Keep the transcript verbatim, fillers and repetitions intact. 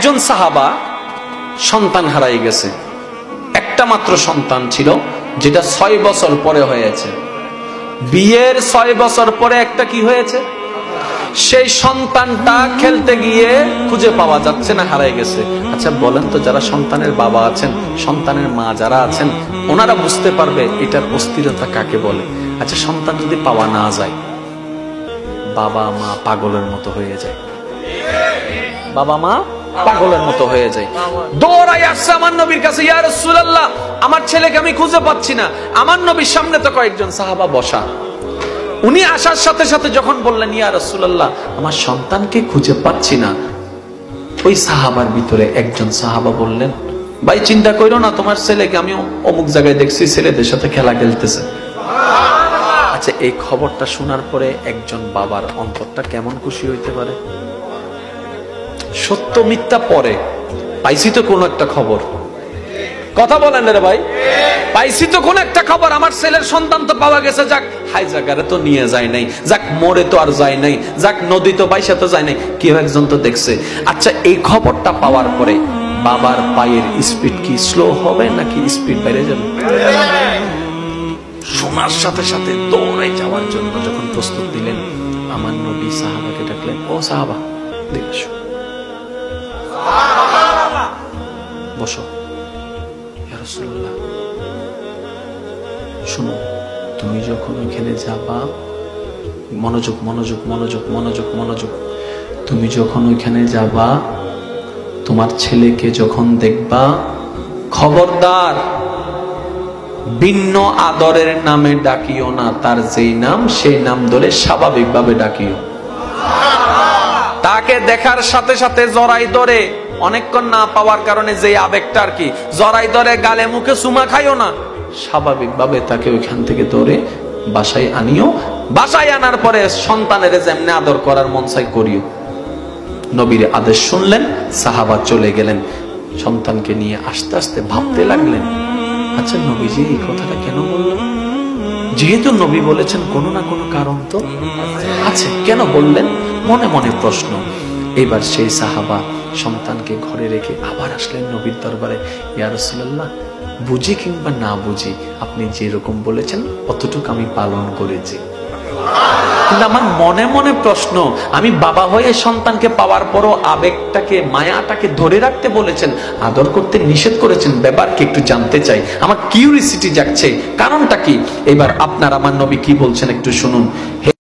একজন সাহাবা সন্তান হারাই গেছে, একটা মাত্র সন্তান ছিল, যেটা ছয় বছর পরে হয়েছে। বিয়ের ছয় বছর পরে একটা কি হয়েছে, সেই সন্তানটা খেলতে গিয়ে খুঁজে পাওয়া যাচ্ছে না, হারাই গেছে। আচ্ছা বলেন তো, যারা সন্তানের বাবা আছেন, সন্তানের মা যারা আছেন, ওনারা বুঝতে পারবে এটার অস্থিরতা কাকে বলে। আচ্ছা সন্তান যদি পাওয়া না যায়, বাবা মা পাগলের মতো হয়ে যায়, বাবা মা পাগলের মতো হয়ে যায়। দৌড়াই আসছে আমার নবীর কাছে, ইয়া রাসূলুল্লাহ আমার ছেলেকে আমি খুঁজে পাচ্ছি না। আমার নবীর সামনে তো কয়েকজন সাহাবা বসা। উনি আসার সাথে সাথে যখন বললেন ইয়া রাসূলুল্লাহ আমার সন্তানকে খুঁজে পাচ্ছি না, ওই সাহাবার ভিতরে একজন সাহাবা বললেন, ভাই চিন্তা করো না, তোমার ছেলেকে আমি অমুক জায়গায় দেখছি ছেলেদের সাথে খেলা খেলতেছে। আচ্ছা এই খবরটা শোনার পরে একজন বাবার অন্তরটা কেমন খুশি হইতে পারে। সত্য মিথ্যা পরে, পাইছি তো কোন একটা খবর, কথা বলেন রে ভাই, পাইছি তো কোন একটা খবর, আমার ছেলের সন্তান তো পাওয়া গেছে, যাক হাই জায়গারে তো নিয়ে যায় নাই, যাক মোড়ে তো আর যায় নাই, যাক নদী তো বাইসা তো যায় নাই, কেউ একজন তো দেখছে। আচ্ছা এই খবরটা পাওয়ার পরে বাবার পায়ের স্পিড কি স্লো হবে নাকি স্পিড বেড়ে যাবে? শোনার সাথে সাথে দৌড়ে যাওয়ার জন্য যখন প্রস্তুত দিলেন, আমার নবী সাহাবাকে ডাকলেন, ও সাহাবা দেখো বসো। ইয়া রাসূলুল্লাহ শুনো, তুমি যখন ওইখানে যাবা, মনোযোগ মনোযোগ মনোযোগ মনোযোগ মনোযোগ তুমি যখন ওইখানে যাবা, তোমার ছেলেকে যখন দেখবা, খবরদার ভিন্ন আদরের নামে ডাকিও না, তার যেই নাম সেই নাম ধরে স্বাভাবিকভাবে ডাকিও। তাকে দেখার সাথে সাথে জড়াই ধরে, অনেকক্ষণ না পাওয়ার কারণে যে আবেগটা আর কি, জড়াই ধরে গালে মুখে চুমা খাইও না, স্বাভাবিকভাবে তাকে ওইখান থেকে ধরে বাসায় আনিও। বাসায় আনার পরে সন্তানের যেমনি আদর করার মন চাই করিও। নবীর আদেশ শুনলেন, সাহাবা চলে গেলেন, সন্তানকে নিয়ে আস্তে আস্তে ভাবতে লাগলেন, আচ্ছা নবীজি এই কথাটা কেন বললেন? যেহেতু নবী বলেছেন কোনো না কোনো কারণ তো আছে, কেন বললেন? মনে মনে প্রশ্ন। এবার সেই সাহাবা সন্তানকে ঘরে রেখে আবার আসলেন নবীর দরবারে, ইয়া রাসূলুল্লাহ বুঝি কিংবা না বুঝি আপনি যেরকম বলেছেন অতটুকু আমি পালন করেছি, কিন্তু আমার মনে মনে প্রশ্ন, আমি বাবা হয়ে সন্তানকে পাওয়ার পরও আবেগটাকে মায়াটাকে ধরে রাখতে বলেছেন, আদর করতে নিষেধ করেছেন, ব্যাপারকে একটু জানতে চাই, আমার কিউরিসিটি জাগছে, কারণটা কি? এবার আপনার আমার নবী কি বলছেন একটু শুনুন।